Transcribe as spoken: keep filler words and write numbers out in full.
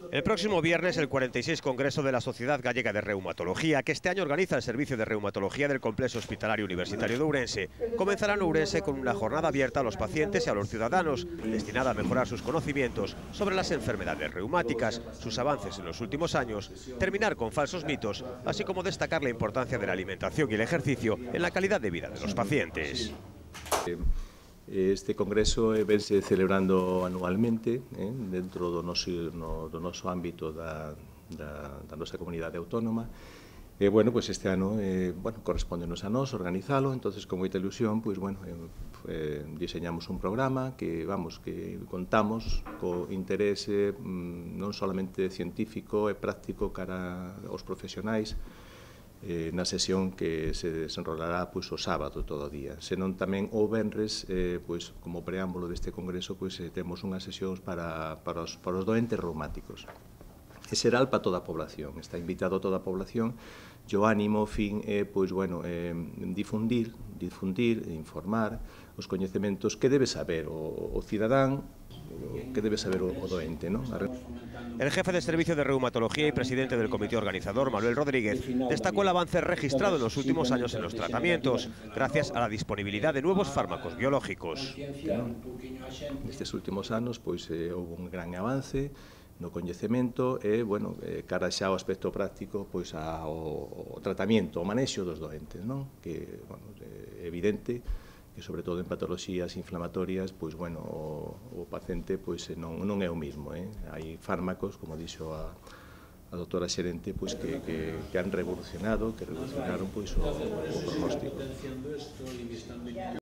El próximo viernes, el cuarenta y seis Congreso de la Sociedad Gallega de Reumatología, que este año organiza el Servicio de Reumatología del Complejo Hospitalario Universitario de Ourense, comenzará en Ourense con una jornada abierta a los pacientes y a los ciudadanos, destinada a mejorar sus conocimientos sobre las enfermedades reumáticas, sus avances en los últimos años, terminar con falsos mitos, así como destacar la importancia de la alimentación y el ejercicio en la calidad de vida de los pacientes. Este congreso eh, vense celebrando anualmente eh, dentro do noso, no, do noso ámbito da, da, da nosa comunidade autónoma. E, bueno, pues este ano eh, bueno, correspóndenos a nós organizalo, entonces con moita ilusión pues, bueno, eh, eh, diseñamos un programa que, vamos, que contamos co interese mm, non solamente científico e práctico cara aos profesionais, Eh, na sesión que se desenrolará pois, o sábado todo o día, senón tamén o venres, eh, pois, como preámbulo deste congreso, pois, eh, temos unhas sesións para, para, os, para os doentes reumáticos. E será para toda a población, está invitado a toda a población, e o ánimo, fin, é, pois, bueno, eh, difundir, difundir, informar os coñecementos que debe saber o, o cidadán, que debe saber o, o doente, ¿no? El jefe de Servicio de Reumatología y presidente del comité organizador, Manuel Rodríguez, destacó el avance registrado en los últimos años en los tratamientos, gracias a la disponibilidad de nuevos fármacos biológicos. Nestes últimos anos, pois, eh, houve un gran avance no coñecemento e, bueno, eh, cara xa ao aspecto práctico, pois, ao, ao tratamento, ao manexo dos doentes, non? Que, bueno, é evidente que, sobre todo en patoloxías inflamatorias, pois, bueno, o, o paciente pois, non, non é o mismo, eh? Hai fármacos, como dixo a, a doutora xerente, pois, que, que, que han revolucionado, que revolucionaron pois, o, o pronóstico.